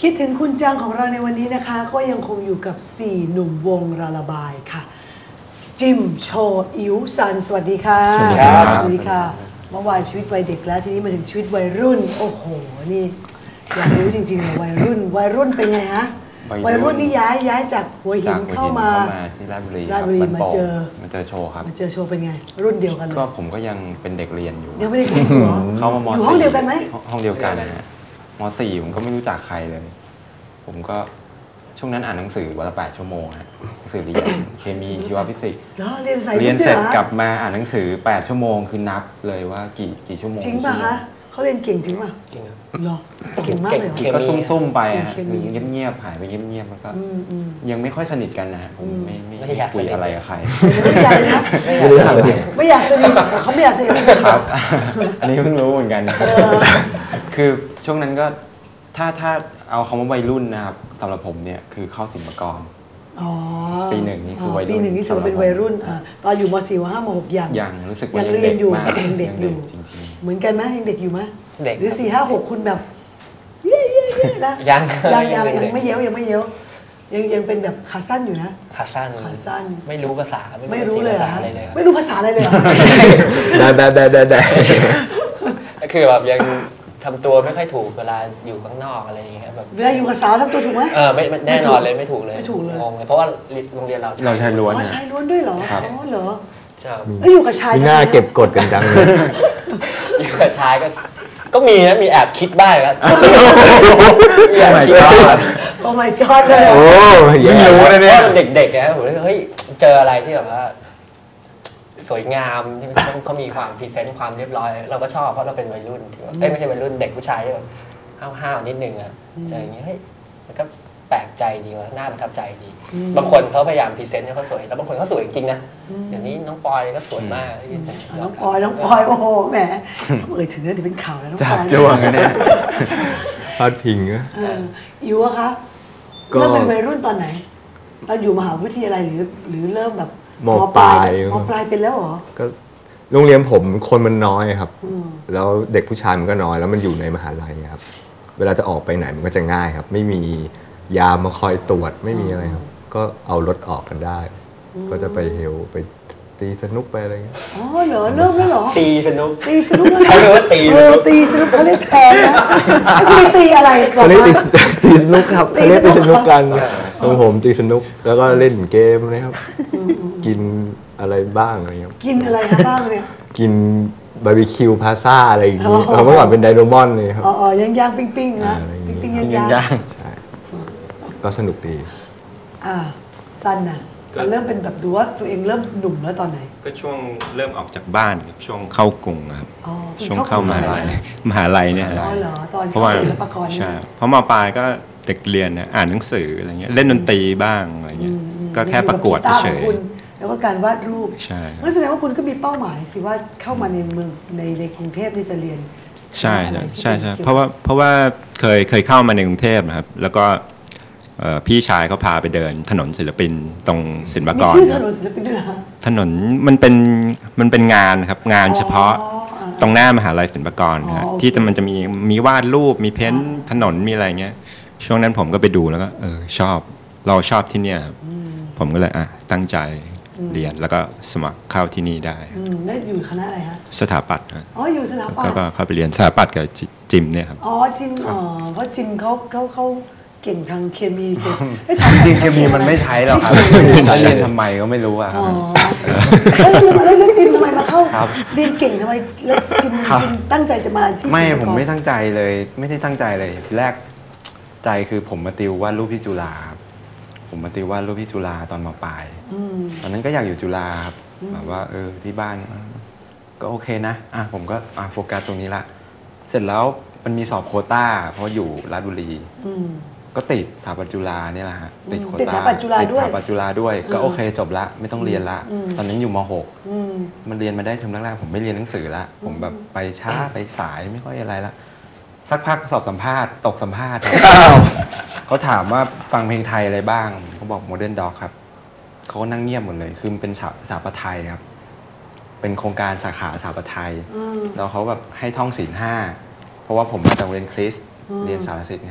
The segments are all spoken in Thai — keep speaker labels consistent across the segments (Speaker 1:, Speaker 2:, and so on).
Speaker 1: คิดถึงคุณจังของเราในวันนี้นะคะก็ยังคงอยู่กับ4หนุ่มวงระละบายค่ะจิมโชอิ๋วซันสวัสดีค่ะสวัสดีครับสวัสดีค่ะเมื่อวานชีวิตวัยเด็กแล้วทีนี้มาถึงชีวิตวัยรุ่นโอ้โหนี่อยากรู้จริงๆวัยรุ่นเป็นไงฮะวัยรุ่นนี่ย้ายจากหัวหินเข้ามา
Speaker 2: ที่ราชบุรี
Speaker 1: มาเจอ
Speaker 2: โชว์ครับ
Speaker 1: มาเจอโชว์เป็นไงรุ่นเดียวกันเลย
Speaker 2: ก็ผมก็ยังเป็นเด็กเรียนอยู่
Speaker 1: ยังไม่ได้เรียนอยู่
Speaker 2: เข้ามาม
Speaker 1: อยู่ห้องเดียวกันไหม
Speaker 2: ห้องเดียวกันนะฮะม.4 ผมก็ไม่รู้จักใครเลยผมก็ช่วงนั้นอ่านหนังสือวันละ8 ชั่วโมงฮะหนังสือเรียนเคมีชีวฟิสิกส์
Speaker 1: เรียน
Speaker 2: เสร็จกลับมาอ่านหนังสือ8 ชั่วโมงคือนับเลยว่ากี่ชั่วโมง
Speaker 1: จริงป่ะคะเขาเรียนเก่งจริงป่ะ
Speaker 3: จริง
Speaker 1: เหรอเก่งมากเลย
Speaker 2: ก็ซุ่มๆไปฮะเงียบๆหายไปเงียบๆแล้วก็ยังไม่ค่อยสนิทกันนะผมไม่อยากคุยอะไรกับใคร
Speaker 1: ไม่อยากเลยนะไม่อยากสนิทเขาไม่อยากสนิท
Speaker 2: ครับอันนี้เพิ่งรู้เหมือนกันคือช่วงนั้นก็ถ้าเอาคำว่าวัยรุ่นนะครับสำหรับผมเนี่ยคือเข้าศิลปากรปี 1นี่คือวัยรุ่น
Speaker 1: ปี 1นี่ถือเป็นวัยรุ่นตอนอยู่ม.4 ม.5 ม.6
Speaker 2: ยังรู้สึกว่า
Speaker 1: ยังเรียนอยู่ยังเด็กอยู่
Speaker 2: จริงๆ
Speaker 1: เหมือนกันไหมยังเด็กอยู่ไหม
Speaker 3: เด็ก
Speaker 1: หรือ4 5 6คุณแบบเย่นะ
Speaker 3: ยัง
Speaker 1: ไม่เย้ยวยังเป็นแบบขาสั้นอยู่นะ
Speaker 3: ขาสั้นไม่รู้ภาษา
Speaker 1: ไม่รู้เลย
Speaker 3: อะไรเลย
Speaker 1: ไม่รู้ภาษาอะไรเลย
Speaker 3: ได้คือแบบยังทำตัวไม่ค่อยถูกเวลาอยู่ข้างนอกอะไรอย่างเงี้ยแบบ
Speaker 1: เวลาอยู่กับสาวทำตัวถูกไหม
Speaker 3: ไม่แน่นอนเลยไม่ถูกเลยงงเลยเพราะว่าโรงเรียนเรา
Speaker 2: ชายล้วน
Speaker 1: ชายล้วนด้วยเหรอเหรอ
Speaker 3: ใช่
Speaker 1: แล้วอยู่กับชาย
Speaker 4: มีหน้าเก็บกดกันจังเลย
Speaker 3: อยู่กับชายก็มีนะมีแอบคิดบ้างครับแอบคิด
Speaker 1: โอ้ my god เลย
Speaker 4: โอ้
Speaker 2: ยังรู้เลยเนี่ย
Speaker 3: เด็กๆนะผมเฮ้ยเจออะไรที่แบบว่าสวยงามที่เขามีความพรีเซนต์ความเรียบร้อยเราก็ชอบเพราะเราเป็นวัยรุ่นไม่ใช่วัยรุ่นเด็กผู้ชายที่แบบห้าวนิดนึงอ่ะเจออย่างเงี้ยเฮ้ยมันก็แปลกใจดีว่ะน่าประทับใจดีบางคนเขาพยายามพรีเซนต์ให้เขาสวยแล้วบางคนเขาสวยจริงๆนะเดี๋ยวนี้น้องปอยก็สวยมาก
Speaker 1: น้องปอยโอ้โหแหมถึงเรื่องที่เป็นข่าวแล้วน้องปอย
Speaker 2: จับจ้วงกันเนี่ย
Speaker 4: พาดพิง
Speaker 1: อิ๋วอะคะเริ่มเป็นวัยรุ่นตอนไหนเราอยู่มหาวิทยาลัยหรือเริ่มแบบ
Speaker 4: ม.ปลาย
Speaker 1: เป็นแล้วเหรอ
Speaker 4: ก็โรงเรียนผมคนมันน้อยครับแล้วเด็กผู้ชายมันก็น้อยแล้วมันอยู่ในมหาลัยครับเวลาจะออกไปไหนมันก็จะง่ายครับไม่มียามมาคอยตรวจไม่มีอะไรครับก็เอารถออกกันได้ก็จะไปเฮลไปตีสนุกไปอะไรเงี้ย
Speaker 1: อ๋อเหรอเริ่มแล้วเหรอ
Speaker 3: ตีสนุก
Speaker 1: ใช่เลยตีสนุกเขาเรียกแทนนะคุณตีอะไร
Speaker 4: เขาเรียกตีสนุกครับเขาเรียกตีสนุกกันของผมตีสนุกแล้วก็เล่นเกมนะครับกินอะไรบ้างอะไรเงี้ย
Speaker 1: กินอะไรบ้างเนี่ย
Speaker 4: กินบาร์บีคิวพาซ่าอะไรอย่างนี้เมื่อก่อนเป็นไดโนมอนเลยครับ
Speaker 1: ย่างปิ้งนะปิ้งย่าง
Speaker 4: ใช่ก็สนุกดี
Speaker 1: สั้นนะเริ่มเป็นแบบดูว่าตัวเองเริ่มหนุ่มแล้วตอนไหน
Speaker 2: ก็ช่วงเริ่มออกจากบ้านช่วงเข้ากรุงครับช่วงเข้ามหาลัยเนี่ย
Speaker 1: เพราะว่า
Speaker 2: ใช่เพราะม.ปลายก็เด็กเรียนนะอ่านหนังสืออะไรเงี้ยเล่นดนตรีบ้างอะไรเงี้ยก็แค่ประกวดเฉย
Speaker 1: แล้วก็การวาดรูป
Speaker 2: ใช่
Speaker 1: งั้นแสดงว่าคุณก็มีเป้าหมายสิว่าเข้ามาในเมืองในกรุงเทพนี่จะเรียน
Speaker 2: ใช่เพราะว่าเคยเข้ามาในกรุงเทพนะครับแล้วก็พี่ชายเขาพาไปเดินถนนศิลปินตรงศิลปากร
Speaker 1: มีชื่อถนนศิลปินด้วยนะ
Speaker 2: ถนนมันเป็นงานครับงานเฉพาะตรงหน้ามหาลัยศิลปากรครับที่มันจะมีวาดรูปมีเพ้นท์ถนนมีอะไรเงี้ยช่วงนั้นผมก็ไปดูแล้วก็เราชอบที่เนี่ยผมก็เลยตั้งใจเรียนแล้วก็สมัครเข้าที่นี่ได้
Speaker 1: แล้วอยู่คณะอะไรคะ
Speaker 2: สถาปัตย์
Speaker 1: อยู่สถาปัตย์
Speaker 2: ก็เข้าไปเรียนสถาปัตย์กับจิมเนี่ยครับ
Speaker 1: จิมเพราะจิมเขาเก่งทางเคมี
Speaker 2: จริงเคมีมันไม่ใช้หรอกครับเรียนทำไมก็ไม่รู้ครับ
Speaker 1: แล้วจิมทำไมมาเข้าเรียนเก่งทำไมแล้วจิมตั้งใจจะมาที่
Speaker 2: ไม่ผมไม่ตั้งใจเลยไม่ได้ตั้งใจเลยแรกใจคือผมมาติววาดรูปที่จุฬาผมมาติววาดรูปที่จุฬาตอนม.ปลายตอนนั้นก็อยากอยู่จุฬาครับแบบว่าที่บ้านก็โอเคนะผมก็โฟกัสตรงนี้ละเสร็จแล้วมันมีสอบโควต้าเพราะอยู่ราชบุรีก็ติดสถาปัตย์จุฬาเนี่ยแหละฮะติดโควต้า
Speaker 1: ติดสถาปัตย์จุฬา
Speaker 2: ด้วยก็โอเคจบละไม่ต้องเรียนละตอนนั้นอยู่ม.6มันเรียนมาได้เทอมแรกๆผมไม่เรียนหนังสือละผมแบบไปช้าไปสายไม่ค่อยอะไรละสักพักสอบสัมภาษณ์ตกสัมภาษณ์เขาถามว่าฟังเพลงไทยอะไรบ้างเขาบอกโมเดิร์นด็อกครับเขาก็นั่งเงียบหมดเลยคือเป็นสถาปัตย์ไทยครับเป็นโครงการสาขาสถาปัตย์ไทยแล้วเขาแบบให้ท่องศีล 5เพราะว่าผมมาจากโรงเรียนคริสต์เรียนสารศิลป์เนี่ย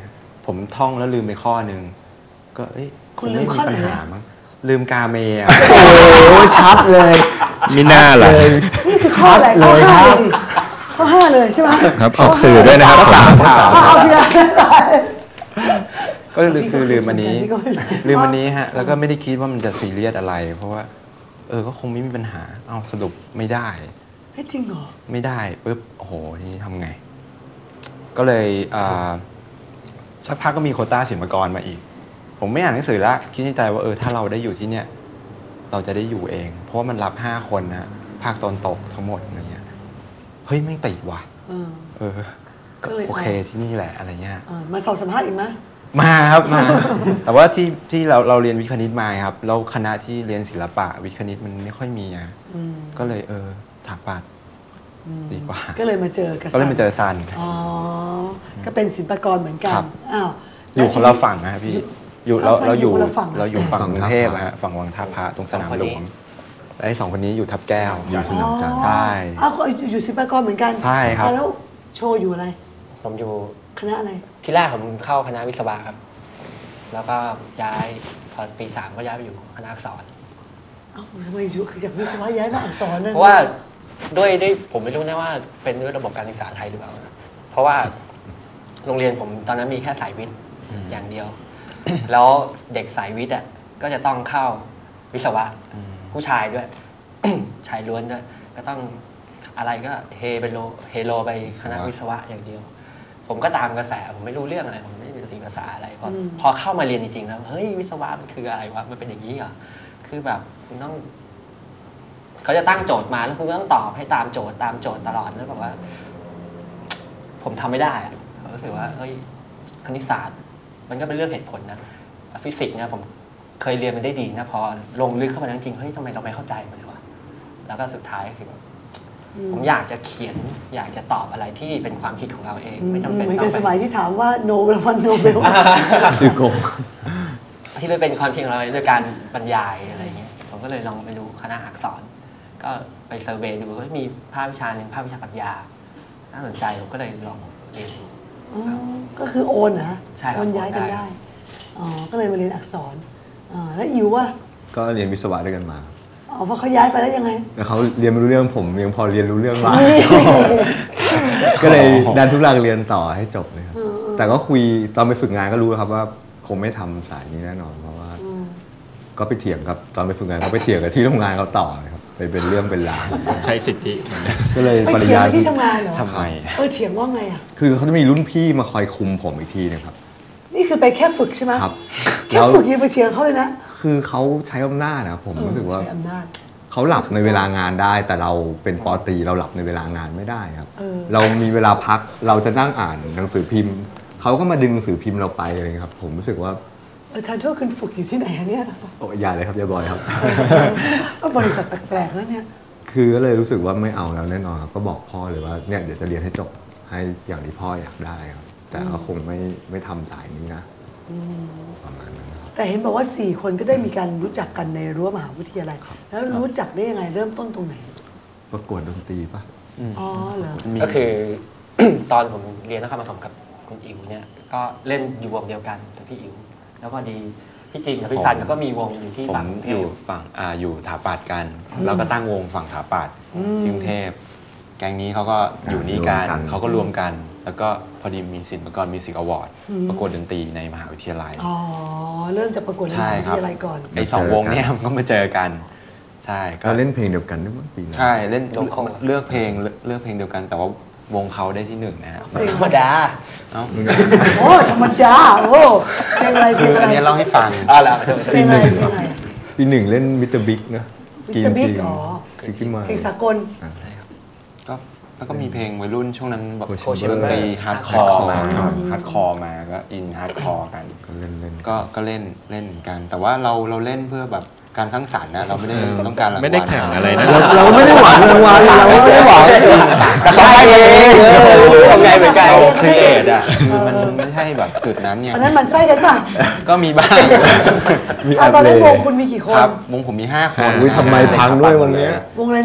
Speaker 2: ผมท่องแล้วลืมไปข้อหนึ่งก็เอ้ย
Speaker 1: คุณลืม
Speaker 2: ไม่
Speaker 1: ข้อไหน
Speaker 2: ปัญหามั้งลืมกาเมอะ
Speaker 4: โอ้ชัดเลยมิน่าล่ะ
Speaker 1: นี่คือข้ออะไรข้อห้าเลยดิข้อห้าเลยใช่ไหม
Speaker 4: ครับออกสื่อด้วยนะครับ
Speaker 1: เอาพี่ได้
Speaker 2: ก็คือลืมอันนี้
Speaker 1: พี่ก็ไม่รู้
Speaker 2: ลืมอันนี้ฮะแล้วก็ไม่ได้คิดว่ามันจะซีเรียสอะไร เพราะว่าก็คงไม่มีปัญหาเอาสรุปไม่ได้
Speaker 1: เฮ้ยจริงเหรอ
Speaker 2: ไม่ได้ปุ๊บโอ้โหทีนี้ทำไง ก็เลยสักพักก็มีโควต้าศิลปากรมาอีก ผมไม่อ่านหนังสือละคิดในใจว่าถ้าเราได้อยู่ที่เนี่ยเราจะได้อยู่เอง เพราะว่ามันรับ5 คนนะภาคตอนตกทั้งหมดอะไรเงี้ยเฮ้ยแม่งติดว่ะก็
Speaker 1: เลย
Speaker 2: โอเคที่นี่แหละอะไรเงี้ย
Speaker 1: มาสอบสัมภาษณ์อีกไหม
Speaker 2: มาครับมา แต่ว่าที่เราเรียนวิทย์คณิตมาครับแล้วคณะที่เรียนศิลปะวิทย์คณิตมันไม่ค่อยมีอ่ะก็เลยถาปัดดีกว่า
Speaker 1: ก็เลยมาเจอกับ
Speaker 2: ก็เลยมาเจอซัน
Speaker 1: อ๋อก็เป็นศิลปากรเหมือนกัน
Speaker 2: ครับ
Speaker 1: อ้าว
Speaker 2: อยู่คนละฝั่งนะครับพี่อยู่เราอยู่
Speaker 1: คนละฝั่ง
Speaker 2: เราอยู่ฝั่งกรุงเทพอะฮะฝั่งวังท่าพระตรงสนามหลวงและไอ้2 คนนี้อยู่ทับแก้ว
Speaker 4: อยู่สนามจันทร์
Speaker 2: ใช่
Speaker 1: อ้าวก็อยู่ศิลปากรเหมือนกัน
Speaker 2: ใช่ครับ
Speaker 1: แล้วโชว์อยู่อะไร
Speaker 3: ผมอยู่
Speaker 1: คณะอะไร
Speaker 3: ที่แรกผมเข้าคณะวิศวะครับ แล้วก็ย้ายพอปี 3 ก็ย้ายไปอยู่คณะอักษร
Speaker 1: เอ้าทำไมอยู่จากวิศวะย้ายมาอักษรนั่น
Speaker 3: เพราะว่าด้วยผมไม่รู้นะว่าเป็นด้วยระบบการศึกษาไทยหรือเปล่านะเพราะว่าโรงเรียนผมตอนนั้นมีแค่สายวิทย์อย่างเดียว แล้วเด็กสายวิทย์อ่ะก็จะต้องเข้าวิศวะผู้ชายด้วย ชายล้วนด้วยก็ต้องอะไรก็เฮโลไปคณะวิศวะอย่างเดียว ผมก็ตามกระแสผมไม่รู้เรื่องอะไรผมไม่รู้ภาษาอะไรพอเข้ามาเรียนจริงๆแล้วเฮ้ยวิศวะมันคืออะไรวะมันเป็นอย่างนี้เหรอคือแบบคุณต้องเขาจะตั้งโจทย์มาแล้วคุณก็ต้องตอบให้ตามโจทย์ตลอดแล้วแบบว่า ผมทำไม่ได้อะผมรู้สึกว่าเฮ้ยคณิตศาสตร์มันก็เป็นเรื่องเหตุผลนะฟิสิกส์เนี่ยผมเคยเรียนมันได้ดีนะพอลงลึกเข้าไปจริงๆเฮ้ยทำไมเราไม่เข้าใจมันเลยวะแล้วก็สุดท้ายคือแบบผมอยากจะเขียนอยากจะตอบอะไรที่เป็นความคิดของเราเองไม่จำเป็น
Speaker 1: เหมือน
Speaker 3: ต้
Speaker 1: กั
Speaker 3: อบ ง
Speaker 1: ส
Speaker 3: ไป
Speaker 1: มัยที่ถามว่าโนรางวัลโนเบล
Speaker 4: คือโกง
Speaker 3: ที่ไม่เป็นความคิดของเราโดยการบรรยายอะไรเงี้ยผมก็เลยลองไปดูคณะอักษร ก็ไปเซอร์เวย์ดูก็มีภาควิชาหนึ่งภาควิชาปรัชญาน่าสนใจผมก็เลยลองเรียนดู
Speaker 1: ก็คือโอนนะ
Speaker 3: ใช่ครับ
Speaker 1: โอนย้ายกัน
Speaker 3: โอนได้
Speaker 1: ได้อ๋อก็เลยมาเรียนอักษรแล้วอิวว่า
Speaker 4: ก็เรียนวิศวะด้วยกันมา
Speaker 1: อ๋อเพราะเขาย้ายไปแล้วยังไง
Speaker 4: แล้วเขาเรียนไม่รู้เรื่องผมยังพอเรียนรู้เรื่องบ้าง ก็เลยดันทุลังเรียนต่อให้จบเลยครับแต่ก็คุยตอนไปฝึกงานก็รู้ครับว่าคงไม่ทำสายนี้แน่นอนเพราะว่าก็ไปเถียงกับตอนไปฝึกงานเขาไปเถียงกับที่ทำงานเขาต่อเลยครับเป็นเรื่องเป็นราว
Speaker 2: ใช้สิทธิ
Speaker 4: ก็เลย
Speaker 1: ไป
Speaker 4: ปริ
Speaker 1: เถีย
Speaker 4: ญ
Speaker 1: ง
Speaker 4: ญา
Speaker 1: กันที่ทำงานเหรอ
Speaker 2: ทำไม
Speaker 1: เถียงว่าไงอ่ะ
Speaker 4: คือเขาจะมีรุ่นพี่มาคอยคุมผมอีกทีนะครับ
Speaker 1: นี่คือไปแค่ฝึกใช่ไหม
Speaker 4: ครับ
Speaker 1: แค่ฝึกยังไปเถียงเขาเลยนะ
Speaker 4: คือเขาใช้อำนาจนะผมรู้สึกว่า
Speaker 1: ใช้อำนาจ
Speaker 4: เขาหลับในเวลางานได้ แต่เราเป็นปอตรีเราหลับในเวลางานไม่ได้ครับ
Speaker 1: เออ
Speaker 4: เรามีเวลาพักเราจะนั่งอ่านหนังสือพิมพ์เขาก็มาดึงหนังสือพิมพ์เราไปอะไรเงี้ยครับผมรู้สึกว่า
Speaker 1: ทานโทษคุณฝึกอยู่ที่ไหนอะเนี่ย
Speaker 4: โอ้อย่าเลยครับอย่าบ่อยครับ
Speaker 1: ก็บริษัทแปลกๆแล้วเนี่ย
Speaker 4: คือก็เลยรู้สึกว่าไม่เอาแล้วแน่นอนครับก็บอกพ่อเลยว่าเนี่ยเดี๋ยวจะเรียนให้จบให้อย่างที่พ่ออยากได้ครับแต่ก็คงไม่ทำสายนี้นะประมาณนั้นนะครับ
Speaker 1: แต่เห็นบอกว่า 4 คนก็ได้มีการรู้จักกันในรั้วมหาวิทยาลัยแล้วรู้จักได้ยังไงเริ่มต้นตรงไหน
Speaker 4: ประกวดดนตรีปะ
Speaker 1: อ๋อเหรอ
Speaker 3: ก็คือ ตอนผมเรียนนครปฐมกับคุณอิ๋วเนี่ยก็เล่นอยู่วงเดียวกันกับพี่อิ๋วแล้วพอดีพี่จิมกับพี่ซันก็มีวงอยู่ที่
Speaker 2: ผม
Speaker 3: ฝั่งกรุงเท
Speaker 2: อยู่
Speaker 3: พ
Speaker 2: ฝั่งอยู่ถาปัดกันแล้วก็ตั้งวงฝั่งถาปัดที่กรุงเทพแก๊งนี้เขาก็อยู่นี่กันเขาก็รวมกัน แล้วก็พอดีมีศิลปากรมิวสิกอวอร์ดประกวดดนตรีในมหาวิทยาลัย
Speaker 1: อ๋อเริ่มจากประกวดในม
Speaker 2: ใช่
Speaker 1: หาวิ
Speaker 2: ครับ
Speaker 1: ทยาลัยก่อน
Speaker 2: ไอ้2 วงเนี่ยมันก็มาเจอกัน ใช่ก็
Speaker 4: เราเล่นเพลงเดียวกันด้วยมั้งปีนั้น
Speaker 2: ใช่เล่นเลือกเพลงเดียวกัน แต่ว่าวงเขาได้ที่1นะฮะ
Speaker 3: ธรรมดา
Speaker 2: เอ้า
Speaker 1: โอ้ธรรมดาโอ้เพลงอะไรเพล
Speaker 2: คื
Speaker 1: ง
Speaker 2: อ
Speaker 1: อะ
Speaker 2: อัน
Speaker 1: ไร
Speaker 2: นี้เล่าให้ฟัง
Speaker 3: แล้ว
Speaker 1: เพลงอะไรเพลงอะไร
Speaker 4: ปีหนึ่งเล่นมิสเตอร์บิ๊กนะ
Speaker 1: Mr. Big อ๋อ
Speaker 4: ซิกกี้มา
Speaker 1: เพลงสากล
Speaker 2: ก็แล้วก็มีเพลงวัยรุ่นช่วงนั้นแบบ
Speaker 4: โคชิเมอร์
Speaker 2: ไปฮาร์ดคอร์มาครับฮาร์ดคอร์มาก็อินฮาร์ดคอร์กัน
Speaker 4: ก็เล่น
Speaker 2: ก็เล่นเหมือนกัน แต่ว่าเราเล่นเพื่อแบบการสร้างสรรค์นะเราไม่ได้ต้องการรางวัล
Speaker 5: ไม่ได้แข่งอะไรนะ
Speaker 4: เราไม่ได้หวังรางวัลเราไม่ได้หวัง
Speaker 3: แต่เขาให้เองทำไงเหมือนกัน
Speaker 2: เราครีเอทอ่ะคือมันไม่ใช่แบบจุดนั้นเนี่ย
Speaker 1: ตอนนั้นมันไส้กันป่ะ
Speaker 2: ก็มีบ้าง
Speaker 4: มี
Speaker 1: ตอนนั้นวงคุณมีกี่คน
Speaker 2: ครับวงผมมี5 คน
Speaker 4: อุ้ยทำไมพังด้วยวันเนี้ย
Speaker 1: วงอะไรนะ
Speaker 4: ท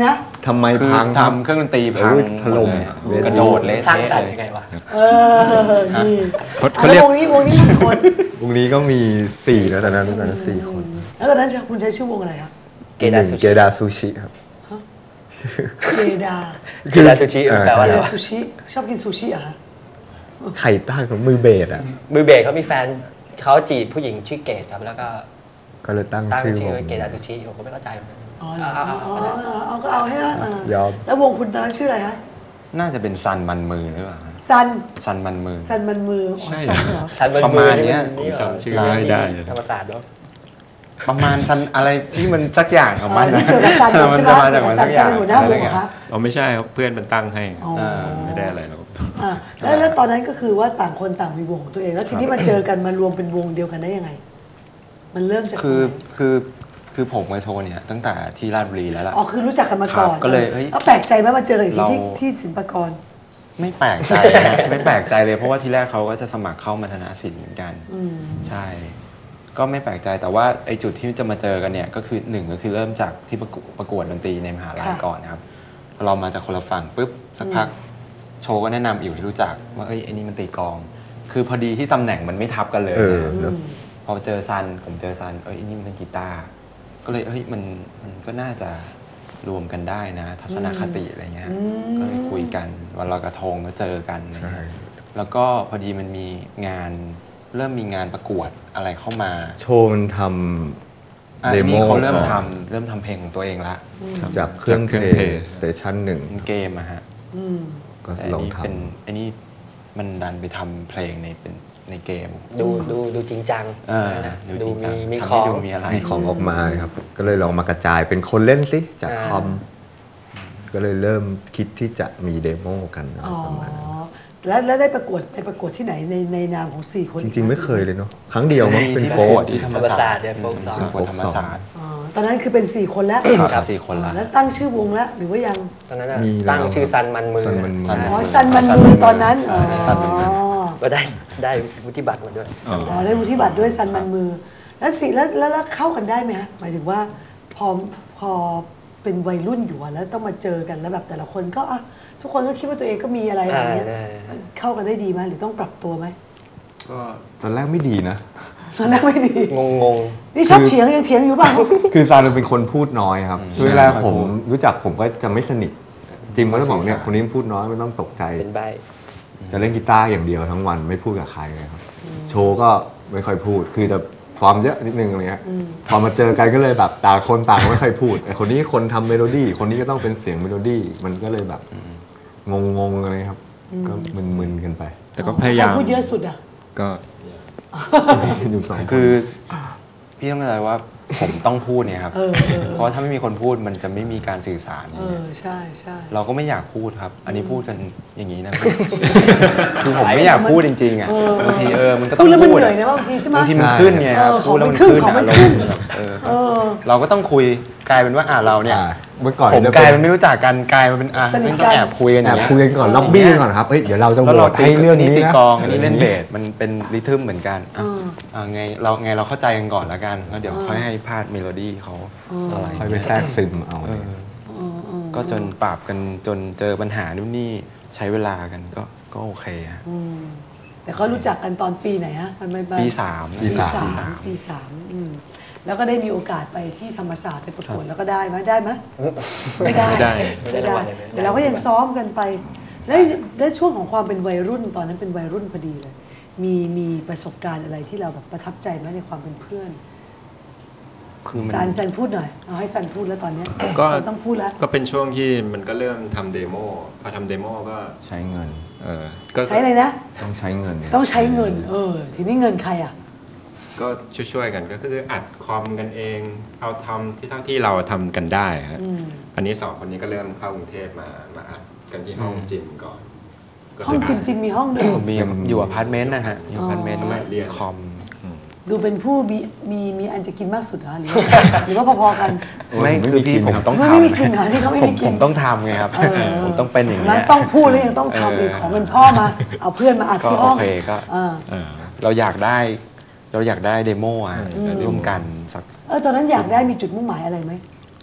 Speaker 4: ทำไม
Speaker 2: คือ
Speaker 4: พัง
Speaker 2: ทำเครื่องดนตรีพัง
Speaker 4: ถล่ม
Speaker 2: หมดเลยกระโดดเละ
Speaker 3: สร้างสรร
Speaker 2: เทะ
Speaker 3: ค์ยังไงวะ
Speaker 1: นี่
Speaker 4: เขาเรียก
Speaker 1: วงนี้กี่คน
Speaker 4: วงนี้ก็มี4แล้วตอนนั้น4 คน
Speaker 1: แล้วตอนนั้นคุณใช้ชื่อวงอะไรครับ
Speaker 3: เกดาซูชิ
Speaker 4: เกดาซูชิครับ
Speaker 1: เกดา
Speaker 3: เกดาซูชิแปลว่าอะไรวะ
Speaker 1: ซูชิชอบกินซูชิเหรอ่ะ
Speaker 4: ไข่ตั้งของมือเบสอ่ะ
Speaker 3: มือเบสเขามีแฟนเขาจีบผู้หญิงชื่อเกดครับแล้วก็
Speaker 4: ก็เลยตั้ง
Speaker 3: ตั้ง
Speaker 4: ชื่อ
Speaker 3: ชื่
Speaker 4: ว
Speaker 3: อง เกดาซูชิผมก็ไม่เข้าใจเหมือนกัน
Speaker 1: อ๋อเหรอเอาก็เอาให้นะ
Speaker 4: ยอม
Speaker 1: แล้ววงคุณตอนนั้นชื่ออะไรฮะ
Speaker 2: น่าจะเป็นซันมันมือหรือเปล่าฮะ
Speaker 1: ซัน
Speaker 2: ซันมันมือ
Speaker 1: ซันมันมืออ๋อซันเหรอ
Speaker 3: สันบน
Speaker 2: ประ
Speaker 3: มื
Speaker 2: มา
Speaker 3: อ
Speaker 2: ณเนี้ย
Speaker 3: นี่
Speaker 2: ผมจำชื่อ
Speaker 3: ร้าน
Speaker 2: ไม่ได้
Speaker 3: ที่ธรรมศาสตร์เนาะ
Speaker 2: ประมาณซันอะไรที่มันสักอย่างของมัน
Speaker 1: ที่เกี่ยวกับซัน
Speaker 2: มั
Speaker 1: ใช่
Speaker 2: น
Speaker 1: ไหม
Speaker 2: จะมาจากมัน
Speaker 1: ซั
Speaker 2: สั
Speaker 1: น
Speaker 2: กอย่าง
Speaker 1: เป็นหัวหน้าวงเหรอครับ
Speaker 5: เราไม่ใช่ครับเพื่อนมันตั้งให้
Speaker 1: อ๋อ
Speaker 5: ไม่ได้อะไรหรอก
Speaker 1: อ่ะแล้วตอนนั้นก็คือว่าต่างคนต่างมีวงของตัวเอง แล้วทีนี้มาเจอกันมารวมเป็นวงเดียวกันได้ยังไง มันเริ่มจาก
Speaker 2: คือผมกับโชว์เนี่ยตั้งแต่ที่ราชบุรีแล้วล่ะ
Speaker 1: อ๋อคือรู้จักกันมาก่อน
Speaker 2: ครับก็เลยเฮ้ย
Speaker 1: แล้วแปลกใจไหมมาเจอกันอีกที
Speaker 2: เรา
Speaker 1: ที่ศิลปากร
Speaker 2: ไม่แปลกใจนะไม่แปลกใจเลยเพราะว่าที่แรกเขาก็จะสมัครเข้ามัธนาศิลป์เหมือนกัน
Speaker 1: อืม
Speaker 2: ใช่ ก็ไม่แปลกใจแต่ว่าไอ้จุดที่จะมาเจอกันเนี่ยก็คือหนึ่งก็คือเริ่มจากที่ประกวดดนตรีในมหาลัยก่อนนะครับเรามาจากคนละฝั่งปุ๊บสักพักโชว์ก็แนะนำอิ๋วให้รู้จักว่าเอ้ยไอ้นี่มันตีกลอง คือพอดีที่ตำแหน่งมันไม่ทับกันเลย
Speaker 4: เนอะ
Speaker 2: พอเจอซันผมเจอซันเอ้ยไอ้นี่มันเล่นกีตาร์ก็เลยเฮ้ยมันก็น่าจะรวมกันได้นะ ทัศนคติอะไรเงี้ยก็เลยคุยกันวันลอยกระทงก็เจอกันอะไรเงี้ยแล้วก็พอดีมันมีงานเริ่มมีงานประกวดอะไรเข้ามา
Speaker 4: โชว์มันท
Speaker 2: อ่ะ
Speaker 4: ำเดโม
Speaker 2: นี่เขาเริ่ม
Speaker 4: ก่อน
Speaker 2: ทำเริ่มทำเพลงของตัวเองละ
Speaker 4: จากเครื่อง
Speaker 5: จากเครื่อง
Speaker 4: เพล
Speaker 5: เพล
Speaker 4: ย์
Speaker 5: ย์
Speaker 4: สเตชันหนึ่ง
Speaker 2: เป็นเกมอะฮะ
Speaker 1: อืม
Speaker 4: ก็
Speaker 2: แต่อัน
Speaker 4: ลอง
Speaker 2: นี้
Speaker 4: ท
Speaker 2: เป็นอันนี้มันดันไปทำเพลงในเกม
Speaker 3: ดูจริงจัง
Speaker 2: เออ
Speaker 3: นะ
Speaker 2: ดู
Speaker 3: ดู
Speaker 2: จริงจัง
Speaker 3: มี
Speaker 2: ทำ
Speaker 3: ข
Speaker 2: ให้
Speaker 3: อง
Speaker 2: ดูมีอะไร
Speaker 4: ำมีของออกมาครับ ก็เลยลองมากระจายเป็นคนเล่นสิจากคอม ก็เลยเริ่มคิดที่จะมีเดโมกันอะไร
Speaker 1: อ๋อ
Speaker 4: ประมาณนั้น
Speaker 1: แล้วได้ประกวดที่ไหนในนามของ4 คน
Speaker 4: จริง ๆ ไม่เคยเลยเนาะครั้งเดียวมั้งเป็น
Speaker 2: ที่
Speaker 4: โฟ
Speaker 2: ประกวด
Speaker 4: ร์
Speaker 2: ที่ธรร
Speaker 3: ธ
Speaker 2: ม
Speaker 3: รรม
Speaker 2: ศา
Speaker 3: ศา
Speaker 2: ส
Speaker 3: ส
Speaker 2: ต
Speaker 3: ต
Speaker 2: ร์
Speaker 3: ร์เนี่ยโฟกซอง
Speaker 2: ประกวดธรรมศาสตร์
Speaker 1: อ๋อตอนนั้นคือเป็น4 คนแล้ว
Speaker 2: ครับ4 คนละ
Speaker 1: แล้วตั้งชื่อวงแล้วหรือว่ายัง
Speaker 3: ตอนนั้นน่ะ
Speaker 4: มีแล้ว
Speaker 3: ตั้งชื่อซันมันมือ
Speaker 4: ซันมันมือ
Speaker 1: อ๋อซันมันมือตอนนั้นอ๋อ
Speaker 2: ซันมันมือ
Speaker 3: ก็ได้วุฒิบัตรมาด้วย
Speaker 1: อ๋อได้วุฒิบัตรด้วยซันมันมือ แล้วแล้วเข้ากันได้ไหมฮะหมายถึงว่าพอเป็นวัยรุ่นอยู่อะแล้วต้องมาเจอกันแล้วแบบแต่ละคนก็อ่ะทุกคนก็คิดว่าตัวเองก็มีอะไรอย่างเงี้ย
Speaker 3: ใช่
Speaker 1: เข้ากันได้ดีไหมหรือต้องปรับตัวไหม
Speaker 4: ก็ตอนแรกไม่ดีนะ
Speaker 1: ตอนแรกไม่ดี
Speaker 3: งง
Speaker 1: นี่ชอบเถียงยังเถียงอยู่เปล่า
Speaker 4: คือซานเป็นคนพูดน้อยครับช่วงแรกผมรู้จักผมก็จะไม่สนิท จริงมันต้องบอกเนี่ยคนนี้พูดน้อยไม่ต้องตกใจ
Speaker 3: ๆเป็นใบ
Speaker 4: จะเล่นกีตาร์อย่างเดียวทั้งวันไม่พูดกับใครเลยครับ โชว์ก็ไม่ค่อยพูด คือจะฟอร์มเยอะนิดนึงอะไรเงี้ยพอมาเจอกันก็เลยแบบต่างคนต่างไม่ค่อยพูดไอคนนี้คนทำเมโลดี้คนนี้ก็ต้องเป็นเสียงเมโลดี้มันก็เลยแบบงงๆอะไรครับ ก็มึนๆกันไป
Speaker 5: แต่ก็พยายาม
Speaker 1: ใครพูดเยอะสุดอ่ะ
Speaker 5: ก็
Speaker 4: อยู่สองคน
Speaker 2: คือพี่ต้องเข้าใจว่าผมต้องพูดเนี่ยครับ
Speaker 1: เออ
Speaker 2: เพราะถ้าไม่มีคนพูดมันจะไม่มีการสื่อสารอย่างเงี้ย
Speaker 1: ใช่ใช่
Speaker 2: เราก็ไม่อยากพูดครับ อันนี้พูดกันอย่างนี้นะ คือผมไม่อยากพูดจริงๆอ่ะบางทีมันก็ต้
Speaker 1: พู
Speaker 2: อ
Speaker 1: ด
Speaker 2: ง
Speaker 1: แล้วมัน
Speaker 2: พูด
Speaker 1: เหนื่
Speaker 2: อะ
Speaker 1: อยนะบางทีใช่ไหม
Speaker 2: บางทีมันขึ้นไงครับ
Speaker 1: ของ
Speaker 2: พูดแล้ว
Speaker 1: มั
Speaker 2: มัน น
Speaker 1: ขึ้น
Speaker 2: ขึ้น
Speaker 1: ของมัน
Speaker 2: อาร
Speaker 1: ขึ้
Speaker 2: ม
Speaker 1: น
Speaker 2: ณ์แบบ
Speaker 1: เออ
Speaker 2: เราก็ต้องคุยกลายเป็นว่าเราเนี่ย
Speaker 4: เมื่อก่อน
Speaker 2: ผมกลายเป็นไม่รู้จักกันกลายมาเป็น
Speaker 1: สนิท
Speaker 2: ต้
Speaker 1: กั
Speaker 2: อน งแอบคุยกันอ
Speaker 4: แอย่าง บ
Speaker 2: เงี้ย
Speaker 4: คุยกันก่อนล็อบบี้กันก่อนครับเอ้ยเดี๋ยวเราจะโห
Speaker 2: แล้ว
Speaker 4: ว
Speaker 2: เรา
Speaker 4: ตให้เรื่องนี้
Speaker 2: ตี
Speaker 4: นะ
Speaker 2: กลองอันนี้เล่นเบสมันเป็นริทึมเหมือนกัน
Speaker 1: เออ
Speaker 2: ไงเราเข้าใจกันก่อนแล้วกันแล้วเดี๋ยวค่อยให้พาดเมโลดี้เขาอะไร
Speaker 4: ค่อยไปแทรกซึมเอา
Speaker 2: ก็จนปรับกันจนเจอปัญหานู่นนี่ใช้เวลากันก็โอเคฮะ
Speaker 1: แต่ก็รู้จักกันตอนปีไหนฮะมันไม่
Speaker 2: ปีสาม
Speaker 1: ปีสามแล้วก็ได้มีโอกาสไปที่ธรรมศาสตร์ไปประกวดแล้วก็ได้ไหมไม่ได้
Speaker 5: ไม่ได้
Speaker 1: แต่เราก็ยังซ้อมกันไปแล้วช่วงของความเป็นวัยรุ่นตอนนั้นเป็นวัยรุ่นพอดีเลย มีประสบการณ์อะไรที่เราแบบประทับใจไหมในความเป็นเพื่อน
Speaker 2: คือมัน
Speaker 1: ซันพูดหน่อยเอาให้ซันพูดแล้วตอนเนี้ย
Speaker 5: ก็
Speaker 1: ซันต้องพูดแล้ว
Speaker 5: ก็เป็นช่วงที่มันก็เริ่มทำเดโมพอทำเดโมก็
Speaker 4: ใช้เงิน
Speaker 5: ก็
Speaker 1: ใช้อะไรนะ
Speaker 4: ต้องใช้เงิน
Speaker 1: ต้องใช้เงินทีนี้เงินใครอ่ะ
Speaker 5: ก็ช่วยๆกันก็คืออัดคอมกันเอง เอาทำที่เท่าที่เราทำกันได้ฮะอันนี้2 คนนี้ก็เริ่มเข้ากรุงเทพมาอัดกันที่ห้องจิมก่อนก็
Speaker 1: ห้องจิมมีห้องด้วย
Speaker 2: ผมมีอยู่อพาร์ตเมนต์นะฮะอยู่อพาร์ตเมนต์คอม
Speaker 1: ดูเป็นผู้มีอันจะกินมากสุดเหรอหรือว่าพอๆกัน
Speaker 2: ไม่คือพี่ผมต้อง
Speaker 1: ไม่
Speaker 2: ทำ
Speaker 1: มีกินเหรอที่เขาไม่มีกิน
Speaker 2: ผมต้องทำไงครับผมต้องเป็นอย่าง
Speaker 1: นั้
Speaker 2: นี้
Speaker 1: นต้องพูดแล้วยังต้องทำอีกของเงินพ่อมา เอาเพื่อนมาอัด
Speaker 2: ก็
Speaker 1: ที่
Speaker 2: โอ
Speaker 1: ห้อง
Speaker 2: เคก็ เราอยากได้เดโมอ่ะร่วมกันสัก
Speaker 1: ตอนนั้นอยากได้มีจุดมุ่งหมายอะไรไหม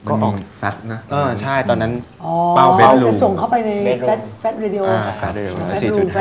Speaker 2: ก็ออก
Speaker 4: แฟตนะ
Speaker 2: ใช่ตอนนั้น
Speaker 1: อ๋อ
Speaker 2: เป้า bedroom
Speaker 1: จะส่งเข้าไปใน
Speaker 3: bedroom
Speaker 1: แฟตเรดิโอ
Speaker 2: แฟตเร็ว
Speaker 1: แฟตรูม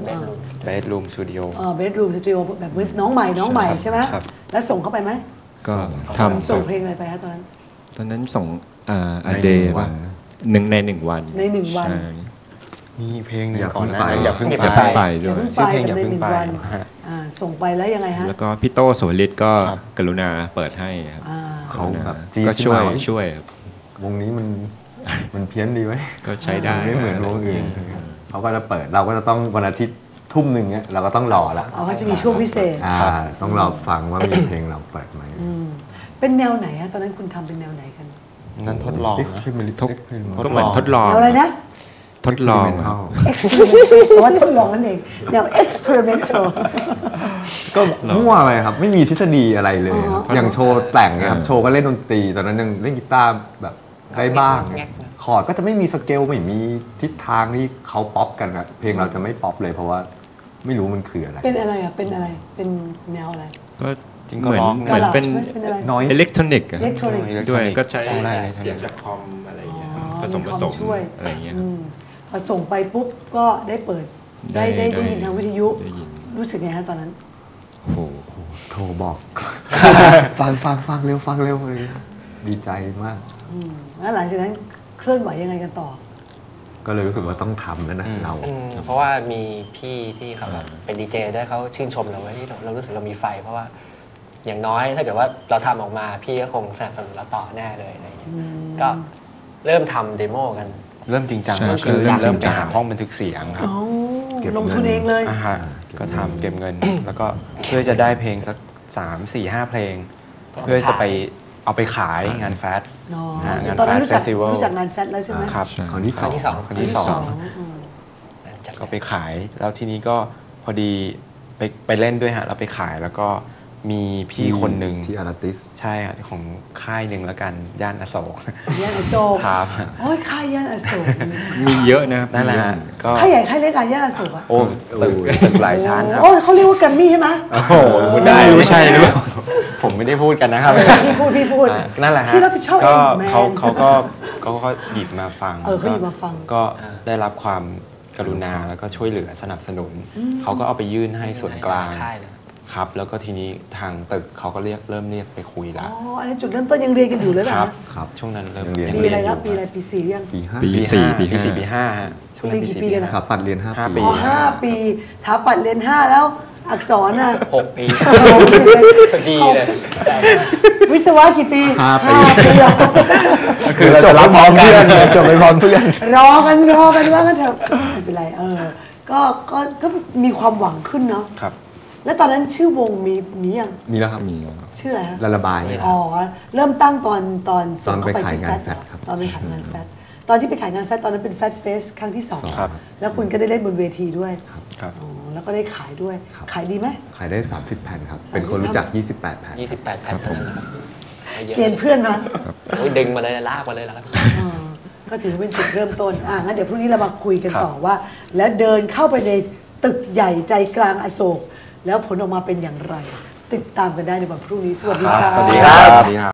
Speaker 2: 4.5 bedroom studio
Speaker 1: เบดรูมสตูดิโอแบบน้องใหม่ใช่ไหม
Speaker 2: ครับ
Speaker 1: แล้วส่งเข้าไปไหม
Speaker 5: ก็ทำ
Speaker 1: ส่งเพลงอะไรไปฮะตอนนั้น
Speaker 5: ตอนนั้นส่งอ
Speaker 4: ใน
Speaker 5: เด
Speaker 4: 1
Speaker 5: ย์
Speaker 4: วัน
Speaker 5: หนึ่งใน 1 วัน
Speaker 1: ใน1 วัน
Speaker 5: ใช่
Speaker 2: มีเพลงหนึ่ง
Speaker 4: อย่า
Speaker 2: ก่อน
Speaker 4: เพิ่ง
Speaker 2: หน้านั้น
Speaker 4: ไป
Speaker 2: อย่าเพิ่ง
Speaker 3: อย่า
Speaker 2: ไป
Speaker 3: เพิ่งไป
Speaker 5: ด้
Speaker 1: อย่า
Speaker 5: วย
Speaker 1: เพิ่ง
Speaker 2: ชื่
Speaker 1: ไป
Speaker 2: อเพลงอย่า
Speaker 1: ใน
Speaker 2: เพิ่ง
Speaker 1: หนึ่ง
Speaker 2: ไป
Speaker 1: วัน
Speaker 2: ฮะ
Speaker 1: ส่งไปแล้วยังไงฮะ
Speaker 5: แล้วก็พี่โต้โสฤทธิ์ก็
Speaker 2: ครับ
Speaker 5: กรุณาเปิดให้ครับ
Speaker 1: อ่า
Speaker 4: เขาแบบจี๊ด
Speaker 5: ก็
Speaker 4: ขึ้น
Speaker 5: ช่วย
Speaker 4: มา
Speaker 5: ช่วยครับ
Speaker 4: วงนี้มันเพี้ยนดีไหม
Speaker 5: ก็ใช้ได้
Speaker 4: ไม่เหมือนวงอื่นเขาก็จะเปิดเราก็จะต้องวันอาทิตย์ทุ่มหนึ่งเนี่ยเราก็ต้องรอละ
Speaker 1: เอาเขาจะมีช่วงพิเศษ
Speaker 4: ต้องรอฟังว่ามีเพลงเราเปิดไหม
Speaker 1: เป็นแนวไหนฮะตอนนั้นคุณทำเป็นแนวไหนกัน
Speaker 2: นั่นทดลองนะ
Speaker 5: ก็เหมือนทดลอง
Speaker 1: แนวอะไรนะ
Speaker 5: ทดลอง
Speaker 4: เท่า
Speaker 1: experimental เพราะว่าทดลองนั่นเองแนว experimental
Speaker 4: ก็มั่วไปครับ ไม่มีทฤษฎีอะไรเลยครับ
Speaker 1: อ๋อ
Speaker 4: อย่างโชว์แต่งเนี่ยครับโชว์ก็เล่นดนตรี ตอนนั้นยังเล่นกีตาร์แบบได้บ้าง
Speaker 3: แง๊ก
Speaker 4: คอร์ดก็จะไม่มีสเกลไม่มีทิศทางที่เขาป๊อปกันอะเพลงเราจะไม่ป๊อปเลยเพราะว่าไม่รู้มันคืออะไร
Speaker 1: เป็นอะไรอ่ะ เป็นอะไร เป็นแนวอะไร
Speaker 5: ก็
Speaker 2: จริง
Speaker 5: เห
Speaker 2: ก็
Speaker 5: มือน
Speaker 2: ร้อง
Speaker 5: เหมือนเป็น
Speaker 1: เป็นอะไร
Speaker 4: น้อย
Speaker 5: อิเล็กทรอนิกส์อะ
Speaker 1: อิเล็กทรอนิกส์
Speaker 5: ด้วยก็ใช้
Speaker 2: ใช่
Speaker 5: เสียงจากคอมอะไรอย่างเงี้ย
Speaker 1: อ๋อ
Speaker 5: ผสม
Speaker 1: มีความช่วย
Speaker 5: อะไรอย่างเงี้ย
Speaker 1: พอส่งไปปุ๊บก็ได้เปิด ได้ยินทางวิทยุ
Speaker 5: ได้ยิน
Speaker 1: รู้สึกไงฮะตอนนั้น
Speaker 5: โอ้โห
Speaker 4: โทรบอก ฟังเร็วเลยดีใจมาก
Speaker 1: แล้วหลังจากนั้นเคลื่อนไหวยังไงกันต่อ
Speaker 4: ก็เลยรู้สึกว่าต้องทำแล้วนะเรา
Speaker 3: เพราะว่ามีพี่ที่เขาแบบเป็นดีเจด้วยเขาชื่นชมเราว่าที่เรารู้สึกเรามีไฟ เพราะว่าอย่างน้อยถ้าเกิดว่าเราทำออกมาพี่ก็คงสนับสนุนเราต่อแน่เลยอะไรอย่างเงี้ยก็เริ่มทำเดโมกัน
Speaker 2: เริ่มจริงจัง
Speaker 5: ใช่
Speaker 2: ก็คือ
Speaker 3: เริ่มจริ
Speaker 2: เริ่ม
Speaker 3: ง
Speaker 2: ไป
Speaker 3: จัง
Speaker 2: หาห้องบันทึกเสียงครับ
Speaker 4: เก็บเงิน
Speaker 1: ลงทุนเองเลย
Speaker 2: ฮะก็ทำเก็บเงิน แล้วก็เพื่อจะได้เพลงสัก3-4-5 เพลง เพื่อจะไปเอาไปขายงานแฟชั่น
Speaker 1: อ๋อ
Speaker 2: ฮะงาน
Speaker 1: ตอนนั้น
Speaker 2: แฟชั่นเฟสติวัล
Speaker 1: รู้จักงานแฟตแล้วใช่ไหม
Speaker 2: ครับ
Speaker 4: ครั้งที่
Speaker 3: ครั้งที่สอง
Speaker 2: ครั้งที่สอง
Speaker 1: อืม
Speaker 3: จัด
Speaker 2: ก็ไปขายแล้วทีนี้ก็พอดีไปเล่นด้วยฮะเราไปขายแล้วก็มีพี่คนหนึ่ง
Speaker 4: ที่อาร์ติส
Speaker 2: ใช่ฮะของค่ายหนึ่งแล้วกันย่านอโศก
Speaker 1: ย่านอโศก
Speaker 2: ครับ
Speaker 1: โอ้ยค่ายย่านอโศก
Speaker 5: มีเยอะนะครับ
Speaker 2: นั่นแหละฮะก็
Speaker 1: ค่ายใหญ่ค่ายเล็กอะย่านอโศกอะ
Speaker 2: โอ้ตึกหลายชั้นครับ
Speaker 1: โอ้ยเขาเรียกว่าแกรมมี่ใช่ไหม
Speaker 2: โอ้โหได้รู้ใช่หรือเปล่าผมไม่ได้พูดกันนะครับ
Speaker 1: พี่พูด
Speaker 2: นั่นแหละฮะ
Speaker 1: พี่รับผิดชอบเอง
Speaker 2: ก็
Speaker 1: แมน
Speaker 2: เขาก็หยิบมาฟัง
Speaker 1: เขาหยิบมาฟัง
Speaker 2: ก็ได้รับความกรุณาแล้วก็ช่วยเหลือสนับสนุน เขาก็เอาไปยื่นให้ส่วนกลาง
Speaker 3: ค่ายเลย
Speaker 2: ครับ แล้วก็ทีนี้ทางตึกเขาก็เริ่มเรียกไปคุย
Speaker 1: อ๋
Speaker 2: ละ
Speaker 1: ออันนี้จุดเริ่มต้นยังเรียนกันอยู่เลย
Speaker 2: ค
Speaker 1: นะ
Speaker 2: รับ
Speaker 4: ครับ
Speaker 2: ช่วงนั้นเริ่ม
Speaker 4: ยังเรียน
Speaker 1: ปีอะไรครับ
Speaker 2: ยู่
Speaker 1: ปีอะไรปีสี่ยัง
Speaker 4: ปีห้า
Speaker 5: ปี
Speaker 2: ปี
Speaker 5: สี่
Speaker 2: 4
Speaker 5: ปี
Speaker 2: ปี
Speaker 5: ห้า
Speaker 2: 4ปี5ฮะช่วงนั้น
Speaker 1: เรียนกี่
Speaker 2: ปี
Speaker 1: ปี
Speaker 2: 4
Speaker 1: กันอะ
Speaker 4: ครับปัดเรียน
Speaker 2: ห้า
Speaker 4: 5
Speaker 2: ปี
Speaker 4: ปี
Speaker 1: อ๋อ5 ปีถาปัดเรียน 5 แล้วอักษรน่ะ
Speaker 3: 6 ปีดีเลย
Speaker 1: วิศวะกี่ปี
Speaker 4: 5 ปี
Speaker 1: 5 ปีเหรอ
Speaker 4: คือเราจะรับพร้อมเพื่อนจบไปพร้อมเพื่อน
Speaker 1: รอกันว่ากันเถอะไม่เป็นไรก็มีความหวังขึ้นเนาะ
Speaker 2: ครับ
Speaker 1: แล้วตอนนั้นชื่อวงมียัง
Speaker 4: มีแล้วครับ
Speaker 5: มี
Speaker 1: ชื่ออะไรฮะ
Speaker 4: ระบายเนี่ย
Speaker 1: อ๋อเริ่มตั้งตอนส่งเข้าไป
Speaker 4: ตอนไปขาย
Speaker 1: ที่
Speaker 4: งาน
Speaker 1: แฟ
Speaker 4: แฟ
Speaker 1: ต
Speaker 4: ตครับ
Speaker 1: ตอนไปขายงานแฟตตอนที่ไปขายงานแฟตตอนนั้นเป็นแฟตเฟสครั้งที่ 2
Speaker 2: ครับ
Speaker 1: แล้วคุณก็ได้เล่นบนเวทีด้วย
Speaker 2: ครับ
Speaker 1: อ๋อแล้วก็ได้ขายด้วย
Speaker 4: ครับ
Speaker 1: ขายดีไหม
Speaker 4: ขายได้ 30 แผ่นครับ เป็นคนรู้จัก 28 แผ่น
Speaker 3: 28 แผ่นเท่านั้นนะครับไม่เยอะ
Speaker 1: เปลี่ยนเพื่อนมา
Speaker 3: โอ้ยดึงมาเลยลากมาเลยแล้วครับ
Speaker 1: อ๋อก็ถือเป็นจุดเริ่มต้นงั้นเดี๋ยวพรุ่งนี้เรามาคุยกัน
Speaker 2: ครับ
Speaker 1: ต่อว่า แล้วเดินเข้าไปในตึกใหญ่ใจกลางอโศกแล้วผลออกมาเป็นอย่างไร ติดตามกันได้ในวันพรุ่งนี้สวัสดี
Speaker 2: ครับ
Speaker 1: ค่ะ
Speaker 2: สวัสดีครับ